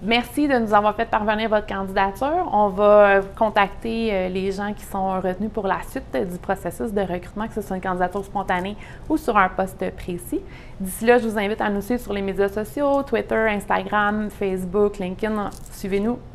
Merci de nous avoir fait parvenir votre candidature. On va contacter les gens qui sont retenus pour la suite du processus de recrutement, que ce soit une candidature spontanée ou sur un poste précis. D'ici là, je vous invite à nous suivre sur les médias sociaux, Twitter, Instagram, Facebook, LinkedIn. Suivez-nous